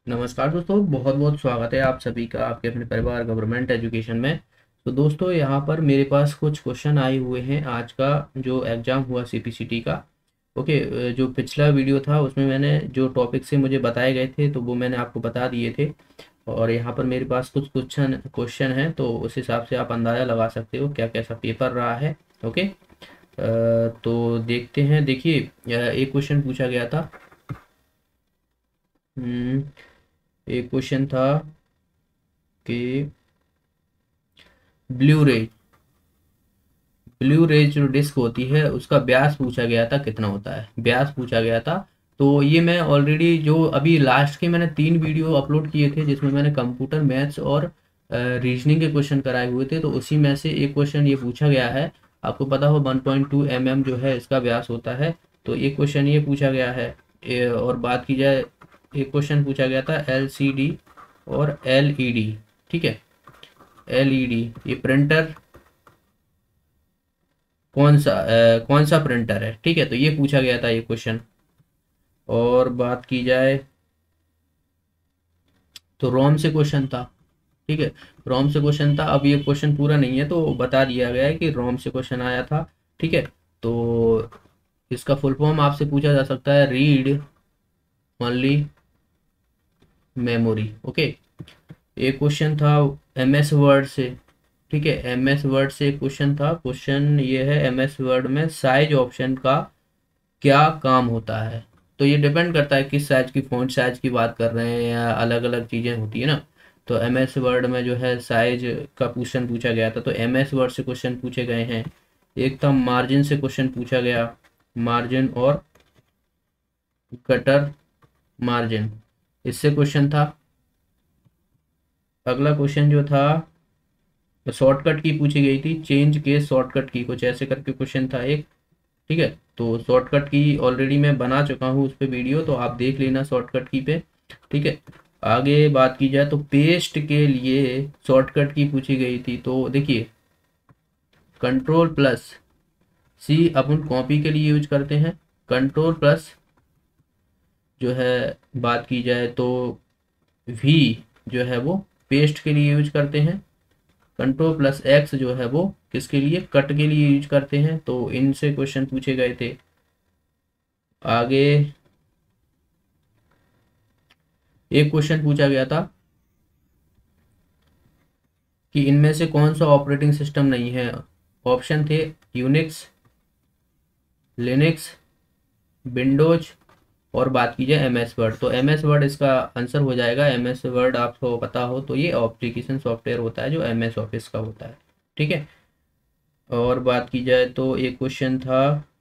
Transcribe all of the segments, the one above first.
नमस्कार दोस्तों, बहुत बहुत स्वागत है आप सभी का आपके अपने परिवार गवर्नमेंट एजुकेशन में। तो दोस्तों, यहाँ पर मेरे पास कुछ क्वेश्चन आए हुए हैं आज का जो एग्ज़ाम हुआ सीपीसीटी का। ओके। जो पिछला वीडियो था उसमें मैंने जो टॉपिक से मुझे बताए गए थे तो वो मैंने आपको बता दिए थे। और यहाँ पर मेरे पास कुछ क्वेश्चन क्वेश्चन हैं, तो उस हिसाब से आप अंदाज़ा लगा सकते हो क्या कैसा पेपर रहा है। ओके। तो देखते हैं। देखिए, एक क्वेश्चन पूछा गया था। हम्म, एक क्वेश्चन था कि ब्लू रे ब्लू रेज जो डिस्क होती है उसका व्यास पूछा गया था, कितना होता है व्यास पूछा गया था। तो ये मैं ऑलरेडी जो अभी लास्ट के मैंने 3 वीडियो अपलोड किए थे जिसमें मैंने कंप्यूटर मैथ्स और रीजनिंग के क्वेश्चन कराए हुए थे, तो उसी में से एक क्वेश्चन ये पूछा गया है। आपको पता हो 1.2 mm जो है इसका व्यास होता है। तो एक क्वेश्चन ये पूछा गया है। और बात की जाए, एक क्वेश्चन पूछा गया था LCD और LED। ठीक है। LED ये प्रिंटर कौन सा प्रिंटर है। ठीक है, तो ये पूछा गया था ये क्वेश्चन। और बात की जाए तो रोम से क्वेश्चन था। ठीक है, रोम से क्वेश्चन था। अब ये क्वेश्चन पूरा नहीं है तो बता दिया गया है कि रोम से क्वेश्चन आया था। ठीक है। तो इसका फुल फॉर्म आपसे पूछा जा सकता है, रीड ओनली मेमोरी। ओके। एक क्वेश्चन था MS वर्ड से। ठीक है, MS वर्ड से एक क्वेश्चन था। क्वेश्चन ये है, MS वर्ड में साइज ऑप्शन का क्या काम होता है। तो ये डिपेंड करता है किस साइज की फ़ॉन्ट साइज की बात कर रहे हैं, या अलग अलग चीज़ें होती है ना। तो MS वर्ड में जो है साइज का क्वेश्चन पूछा गया था, तो MS वर्ड से क्वेश्चन पूछे गए हैं। एक था मार्जिन से क्वेश्चन पूछा गया, मार्जिन और कटर मार्जिन, इससे क्वेश्चन था। अगला क्वेश्चन जो था शॉर्टकट की पूछी गई थी, चेंज के शॉर्टकट की, कुछ ऐसे करके क्वेश्चन था एक। ठीक है, तो शॉर्टकट की ऑलरेडी मैं बना चुका हूँ उस पर वीडियो, तो आप देख लेना शॉर्टकट की पे। ठीक है। आगे बात की जाए तो पेस्ट के लिए शॉर्टकट की पूछी गई थी। तो देखिए, कंट्रोल+C अपन कॉपी के लिए यूज करते हैं। कंट्रोल+ जो है बात की जाए तो V जो है वो पेस्ट के लिए यूज करते हैं। कंट्रोल+X जो है वो किसके लिए, कट के लिए यूज करते हैं। तो इनसे क्वेश्चन पूछे गए थे। आगे एक क्वेश्चन पूछा गया था कि इनमें से कौन सा ऑपरेटिंग सिस्टम नहीं है। ऑप्शन थे यूनिक्स, लिनक्स, विंडोज, और बात की जाए MS वर्ड। तो MS वर्ड इसका आंसर हो जाएगा। MS वर्ड आपको पता हो तो ये एप्लीकेशन सॉफ्टवेयर होता है जो MS ऑफिस का होता है। ठीक है। और बात की जाए तो एक क्वेश्चन था,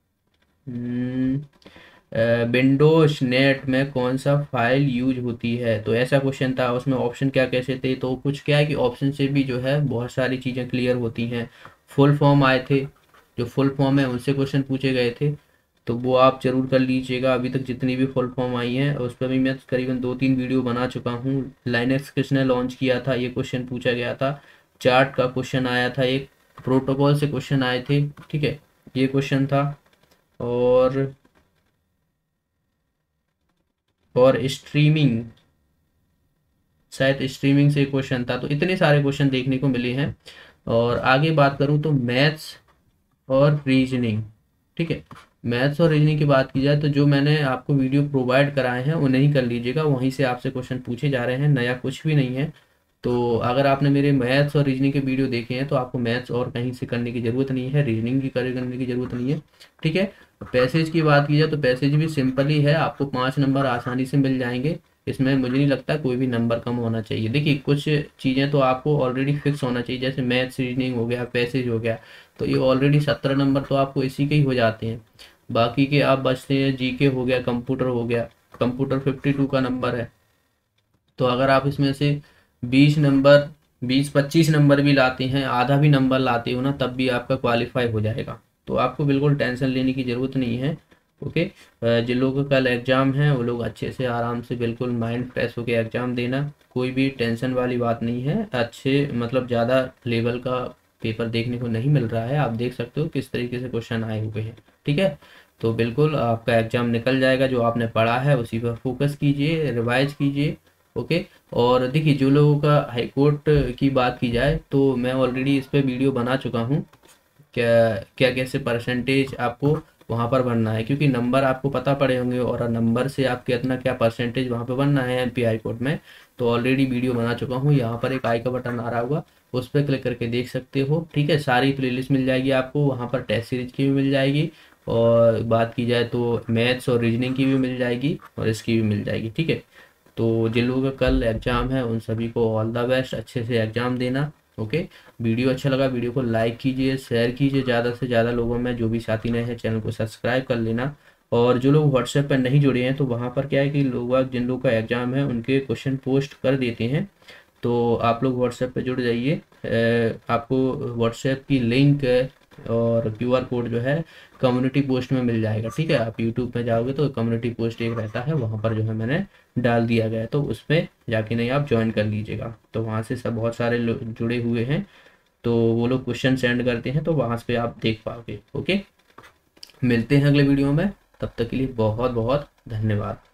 विंडोज नेट में कौन सा फाइल यूज होती है। तो ऐसा क्वेश्चन था, उसमें ऑप्शन क्या कैसे थे। तो कुछ क्या है कि ऑप्शन से भी जो है बहुत सारी चीज़ें क्लियर होती हैं। फुल फॉर्म आए थे, जो फुल फॉर्म है उनसे क्वेश्चन पूछे गए थे, तो वो आप जरूर कर लीजिएगा। अभी तक जितनी भी फुल फॉर्म आई हैं उस पर भी मैं करीबन 2-3 वीडियो बना चुका हूँ। लाइनेक्स किसने लॉन्च किया था, ये क्वेश्चन पूछा गया था। चार्ट का क्वेश्चन आया था एक, प्रोटोकॉल से क्वेश्चन आए थे। ठीक है, ये क्वेश्चन था। और स्ट्रीमिंग, शायद स्ट्रीमिंग से क्वेश्चन था। तो इतने सारे क्वेश्चन देखने को मिले हैं। और आगे बात करूं तो मैथ्स और रीजनिंग। ठीक है, मैथ्स और रीजनिंग की बात की जाए तो जो मैंने आपको वीडियो प्रोवाइड कराए हैं उन्हें ही कर लीजिएगा, वहीं से आपसे क्वेश्चन पूछे जा रहे हैं, नया कुछ भी नहीं है। तो अगर आपने मेरे मैथ्स और रीजनिंग के वीडियो देखे हैं तो आपको मैथ्स और कहीं से करने की ज़रूरत नहीं है, रीजनिंग की करने की ज़रूरत नहीं है। ठीक है। पैसेज की बात की जाए तो पैसेज भी सिंपल ही है, आपको 5 नंबर आसानी से मिल जाएंगे। इसमें मुझे नहीं लगता कोई भी नंबर कम होना चाहिए। देखिए, कुछ चीज़ें तो आपको ऑलरेडी फिक्स होना चाहिए, जैसे मैथ्स रीजनिंग हो गया, पैसेज हो गया, तो ये ऑलरेडी 17 नंबर तो आपको इसी के ही हो जाते हैं। बाकी के आप बचते हैं, GK हो गया, कंप्यूटर हो गया। कंप्यूटर 52 का नंबर है। तो अगर आप इसमें से 20 नंबर, 20-25 नंबर भी लाते हैं, आधा भी नंबर लाते हो ना, तब भी आपका क्वालिफाई हो जाएगा। तो आपको बिल्कुल टेंशन लेने की ज़रूरत नहीं है। ओके। जिन लोगों का कल एग्ज़ाम है वो लोग अच्छे से आराम से बिल्कुल माइंड फ्रेश होकर एग्ज़ाम देना, कोई भी टेंशन वाली बात नहीं है। अच्छे मतलब ज़्यादा लेवल का पेपर देखने को नहीं मिल रहा है, आप देख सकते हो किस तरीके से क्वेश्चन आए हुए हैं। ठीक है। तो बिल्कुल आपका एग्ज़ाम निकल जाएगा, जो आपने पढ़ा है उसी पर फोकस कीजिए, रिवाइज कीजिए। ओके। और देखिए जो लोगों का हाई कोर्ट की बात की जाए तो मैं ऑलरेडी इस पे वीडियो बना चुका हूँ, क्या क्या कैसे परसेंटेज आपको वहाँ पर बनना है, क्योंकि नंबर आपको पता पड़े होंगे और नंबर से आप कितना क्या परसेंटेज वहाँ पे बनना है एमपी हाई कोर्ट में। तो ऑलरेडी वीडियो बना चुका हूँ, यहाँ पर एक आई का बटन आ रहा होगा, उस पर क्लिक करके देख सकते हो। ठीक है, सारी प्लेलिस्ट मिल जाएगी आपको वहाँ पर, टेस्ट सीरीज की भी मिल जाएगी, और बात की जाए तो मैथ्स और रीजनिंग की भी मिल जाएगी और इसकी भी मिल जाएगी। ठीक है, तो जिन लोगों का कल एग्ज़ाम है उन सभी को ऑल द बेस्ट, अच्छे से एग्ज़ाम देना। ओके, वीडियो अच्छा लगा वीडियो को लाइक कीजिए, शेयर कीजिए ज़्यादा से ज़्यादा लोगों में, जो भी साथी नए हैं चैनल को सब्सक्राइब कर लेना। और जो लोग व्हाट्सएप पर नहीं जुड़े हैं तो वहाँ पर क्या है कि लोग जिन लोग का एग्ज़ाम है उनके क्वेश्चन पोस्ट कर देते हैं, तो आप लोग व्हाट्सएप पे जुड़ जाइए। आपको व्हाट्सएप की लिंक और क्यूआर कोड जो है कम्युनिटी पोस्ट में मिल जाएगा। ठीक है, आप यूट्यूब पे जाओगे तो कम्युनिटी पोस्ट एक रहता है, वहाँ पर जो है मैंने डाल दिया गया है, तो उस पर जाके नहीं आप ज्वाइन कर लीजिएगा। तो वहाँ से सब बहुत सारे लोग जुड़े हुए हैं, तो वो लोग क्वेश्चन सेंड करते हैं, तो वहाँ पे आप देख पाओगे। ओके, मिलते हैं अगले वीडियो में, तब तक के लिए बहुत बहुत धन्यवाद।